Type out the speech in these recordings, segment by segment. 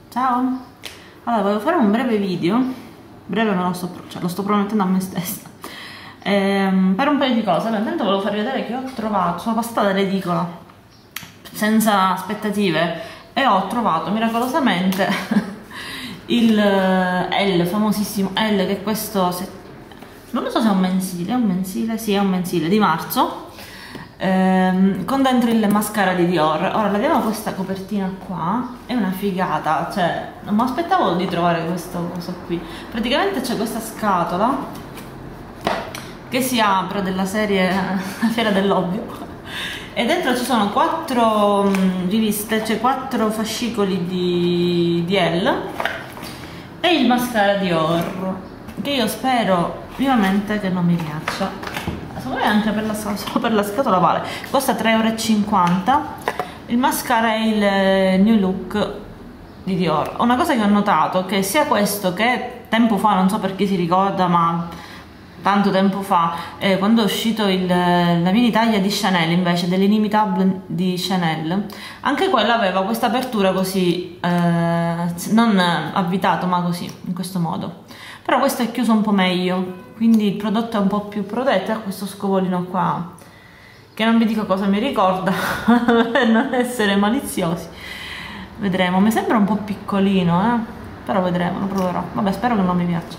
Ciao! Allora, volevo fare un breve video, breve ma lo sto promettendo a me stessa, per un paio di cose. Allora, intanto volevo farvi vedere che ho trovato, sono passata dall'edicola senza aspettative e ho trovato miracolosamente il L, famosissimo L, che è questo, non lo so se è un mensile, sì, è un mensile di marzo, con dentro il mascara di Dior. Ora vediamo questa copertina qua, è una figata, cioè non mi aspettavo di trovare questo coso qui. Praticamente c'è questa scatola che si apre della serie La Fiera dell'Ovvio e dentro ci sono 4 riviste, cioè 4 fascicoli di L e il mascara Dior, che io spero vivamente che non mi piaccia. Secondo me anche per solo per la scatola vale, costa 3,50 €. Il mascara è il New Look di Dior. Una cosa che ho notato, che sia questo che tempo fa, non so per chi si ricorda, ma tanto tempo fa, quando è uscito la mini taglia di Chanel, invece dell'Inimitable di Chanel, anche quella aveva questa apertura così, non avvitato ma così, in questo modo. Però questo è chiuso un po' meglio, quindi il prodotto è un po' più protetto. Ha questo scovolino qua che non vi dico cosa mi ricorda per non essere maliziosi, vedremo. Mi sembra un po' piccolino, però vedremo, lo proverò. Vabbè, spero che non mi piaccia.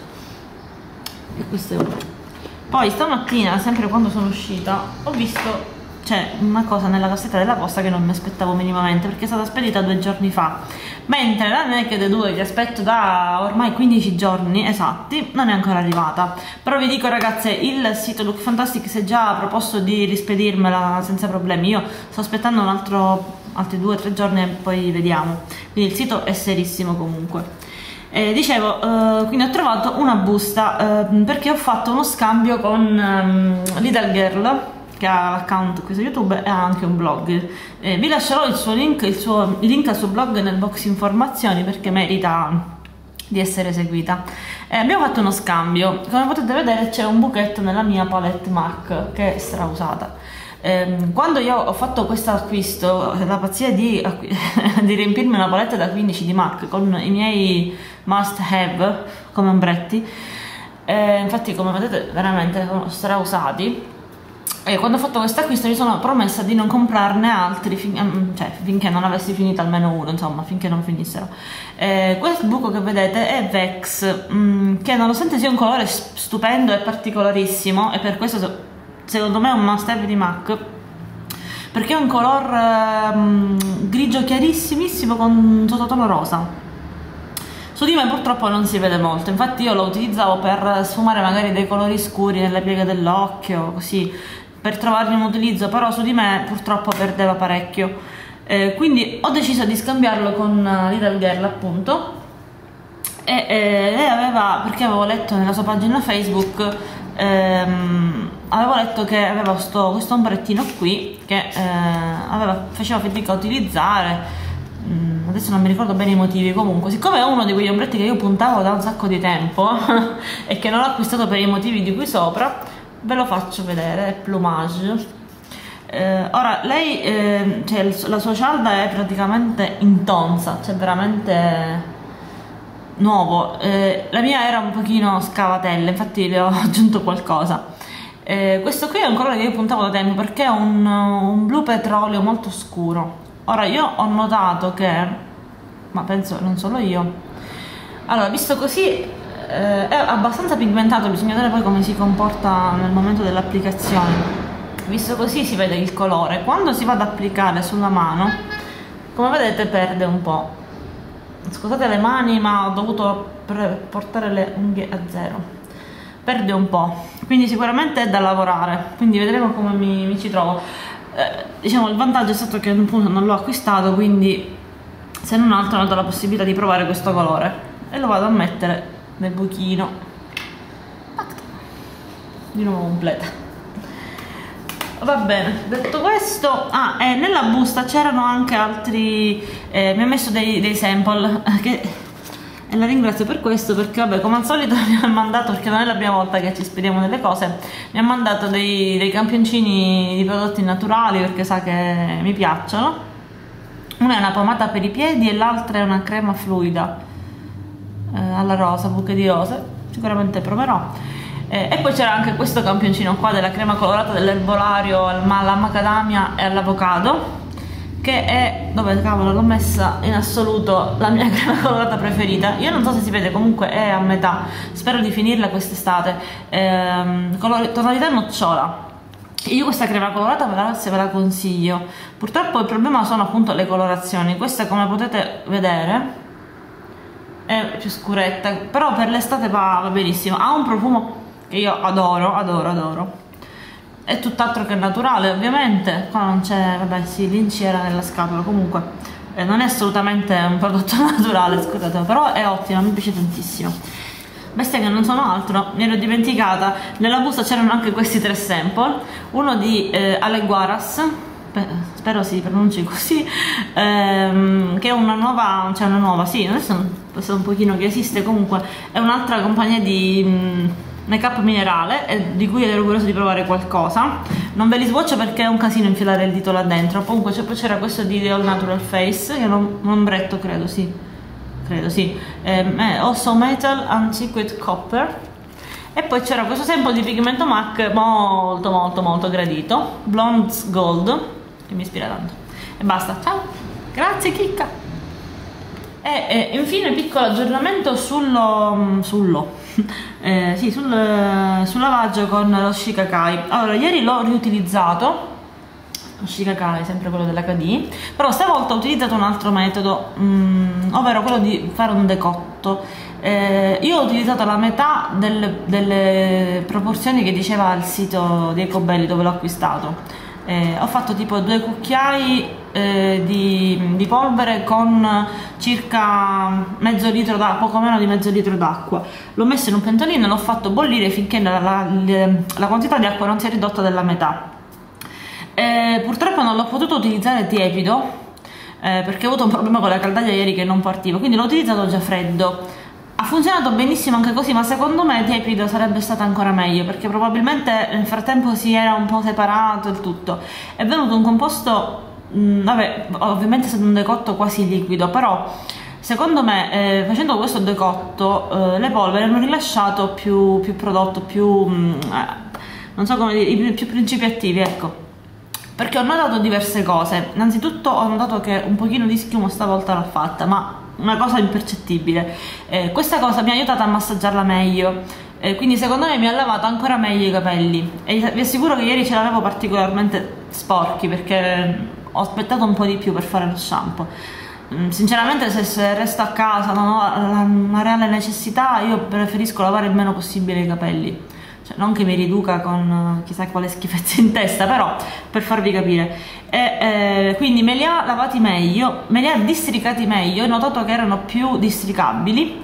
E questo è uno. Poi stamattina, sempre quando sono uscita, ho visto c'è una cosa nella cassetta della posta che non mi aspettavo minimamente, perché è stata spedita 2 giorni fa, mentre la Naked 2, che aspetto da ormai 15 giorni esatti, non è ancora arrivata. Però vi dico, ragazze, il sito Look Fantastic si è già proposto di rispedirmela senza problemi. Io sto aspettando altri 2 o 3 giorni e poi vediamo. Quindi il sito è serissimo comunque. Dicevo, quindi ho trovato una busta, perché ho fatto uno scambio con Little Girl, che ha l'account qui su YouTube e ha anche un blog. Vi lascerò il suo link, il link al suo blog nel box informazioni, perché merita di essere seguita. Abbiamo fatto uno scambio. Come potete vedere c'è un buchetto nella mia palette MAC che è strausata. Quando io ho fatto questo acquisto, la pazzia di riempirmi una palette da 15 di MAC con i miei must have come ombretti, infatti come vedete veramente sono strausati. Quando ho fatto questo acquisto mi sono promessa di non comprarne altri finché non avessi finito almeno uno, insomma, finché non finissero. Questo buco che vedete è Vex, che nonostante sia un colore stupendo e particolarissimo, e per questo secondo me è un must have di MAC, perché è un color grigio chiarissimissimo con sottotono rosa. Su di me purtroppo non si vede molto, infatti io lo utilizzavo per sfumare magari dei colori scuri nelle pieghe dell'occhio, così, per trovargli un utilizzo, però su di me purtroppo perdeva parecchio. Quindi ho deciso di scambiarlo con Little Girl, appunto, e lei aveva, perché avevo letto nella sua pagina Facebook, avevo letto che aveva questo ombrettino qui che faceva fatica a utilizzare. Adesso non mi ricordo bene i motivi. Comunque, siccome è uno di quegli ombretti che io puntavo da un sacco di tempo e che non ho acquistato per i motivi di qui sopra, ve lo faccio vedere. È Plumage. Ora lei, cioè, la sua cialda è praticamente intonsa, cioè veramente nuovo. La mia era un pochino scavatella, infatti le ho aggiunto qualcosa. Questo qui è un colore che io puntavo da tempo, perché è un blu petrolio molto scuro. Ora io ho notato che, ma penso non solo io, allora visto così è abbastanza pigmentato, bisogna vedere poi come si comporta nel momento dell'applicazione. Visto così si vede il colore, quando si va ad applicare sulla mano, come vedete perde un po'. Scusate le mani, ma ho dovuto portare le unghie a zero, perde un po', quindi sicuramente è da lavorare, quindi vedremo come mi ci trovo. Diciamo, il vantaggio è stato che appunto non l'ho acquistato, quindi se non altro ho dato la possibilità di provare questo colore e lo vado a mettere nel buchino di nuovo completa. Va bene, detto questo, e nella busta c'erano anche altri, mi ha messo dei sample e la ringrazio per questo, perché vabbè, come al solito mi ha mandato, perché non è la prima volta che ci spediamo delle cose, mi ha mandato dei campioncini di prodotti naturali, perché sa che mi piacciono. Una è una pomata per i piedi e l'altra è una crema fluida alla rosa, buche di rose, sicuramente proverò. E poi c'era anche questo campioncino qua della crema colorata dell'erbolario alla macadamia e all'avocado, che è, dove cavolo l'ho messa, in assoluto la mia crema colorata preferita. Io non so se si vede, comunque è a metà, spero di finirla quest'estate. Tonalità nocciola. Io questa crema colorata ve la consiglio. Purtroppo il problema sono appunto le colorazioni. Questa, come potete vedere, è più scuretta, però per l'estate va benissimo. Ha un profumo che io adoro, adoro, adoro. È tutt'altro che naturale, ovviamente. Qua non c'è, vabbè sì, l'inci era nella scatola, comunque non è assolutamente un prodotto naturale, scusate, però è ottima, mi piace tantissimo. Bestia che non sono altro, mi ero dimenticata, nella busta c'erano anche questi 3 sample, uno di Aleguaras, spero si pronunci così, che è una nuova, sì, adesso è un pochino che esiste, comunque è un'altra compagnia di make-up minerale, di cui ero curiosa di provare qualcosa. Non ve li swatcho perché è un casino infilare il dito là dentro. Comunque poi c'era questo di The All Natural Face, che è un ombretto, credo sì, Also Metal Antiquate Copper. E poi c'era questo sample di pigmento MAC molto molto molto gradito, Blondes Gold, che mi ispira tanto. E basta, ciao, grazie chicca. E infine piccolo aggiornamento sul lavaggio con lo Shikai. Allora, ieri l'ho riutilizzato, lo Shikai, sempre quello dell'HD, però stavolta ho utilizzato un altro metodo, ovvero quello di fare un decotto. Io ho utilizzato la metà delle proporzioni che diceva il sito di Ecobelli dove l'ho acquistato. Ho fatto tipo 2 cucchiai di polvere con circa mezzo litro d'acqua, poco meno di mezzo litro d'acqua. L'ho messo in un pentolino e l'ho fatto bollire finché la quantità di acqua non si è ridotta della metà. Purtroppo non l'ho potuto utilizzare tiepido perché ho avuto un problema con la caldaia ieri che non partiva, quindi l'ho utilizzato già freddo. Ha funzionato benissimo anche così, ma secondo me tiepido sarebbe stato ancora meglio, perché probabilmente nel frattempo si era un po' separato il tutto. È venuto un composto, vabbè, ovviamente è stato un decotto quasi liquido, però secondo me facendo questo decotto le polveri hanno rilasciato più prodotto, non so come dire, più principi attivi, ecco. Perché ho notato diverse cose. Innanzitutto ho notato che un pochino di schiuma stavolta l'ha fatta, ma una cosa impercettibile. Questa cosa mi ha aiutato a massaggiarla meglio, quindi secondo me mi ha lavato ancora meglio i capelli, e vi assicuro che ieri ce l'avevo particolarmente sporchi perché ho aspettato un po' di più per fare lo shampoo. Sinceramente, se resto a casa, non ho una reale necessità, io preferisco lavare il meno possibile i capelli. Non che mi riduca con chissà quale schifezza in testa, però per farvi capire. Quindi me li ha lavati meglio, me li ha districati meglio, ho notato che erano più districabili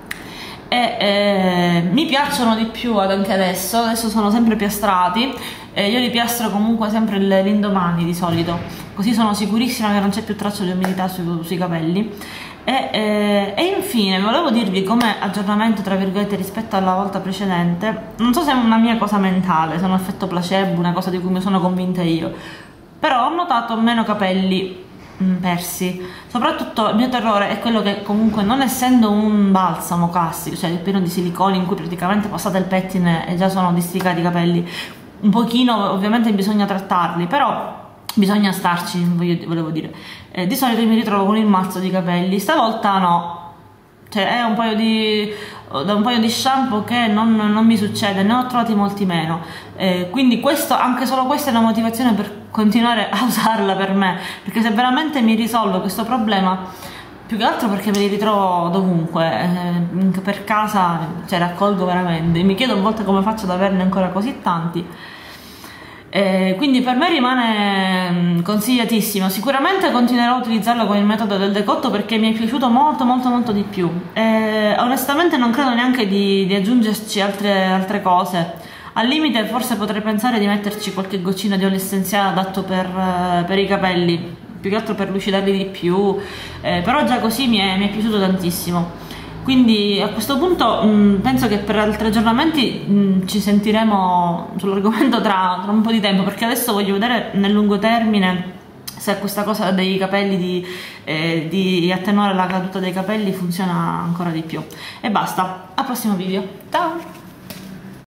e mi piacciono di più anche adesso sono sempre piastrati. Io li piastro comunque sempre l'indomani di solito, così sono sicurissima che non c'è più traccia di umidità sui capelli. E infine volevo dirvi come aggiornamento tra virgolette rispetto alla volta precedente, non so se è una mia cosa mentale, se è un effetto placebo, una cosa di cui mi sono convinta io, però ho notato meno capelli persi. Soprattutto il mio terrore è quello che comunque, non essendo un balsamo classico, cioè pieno di siliconi in cui praticamente passate il pettine e già sono districati i capelli, un pochino ovviamente bisogna trattarli, però bisogna starci, volevo dire. Di solito mi ritrovo con il mazzo di capelli, stavolta no, cioè è da un paio di shampoo che non mi succede, ne ho trovati molti meno, quindi anche solo questa è una motivazione per continuare a usarla per me, perché se veramente mi risolvo questo problema, più che altro perché me li ritrovo dovunque, per casa, cioè raccolgo veramente, mi chiedo a volte come faccio ad averne ancora così tanti. Quindi per me rimane consigliatissimo. Sicuramente continuerò a utilizzarlo con il metodo del decotto perché mi è piaciuto molto molto molto di più. Onestamente non credo neanche di aggiungerci altre cose. Al limite forse potrei pensare di metterci qualche goccina di olio essenziale adatto per i capelli, più che altro per lucidarli di più, però già così mi è piaciuto tantissimo. Quindi a questo punto penso che per altri aggiornamenti ci sentiremo sull'argomento tra un po' di tempo, perché adesso voglio vedere nel lungo termine se questa cosa dei capelli, di attenuare la caduta dei capelli funziona ancora di più. E basta, al prossimo video, ciao!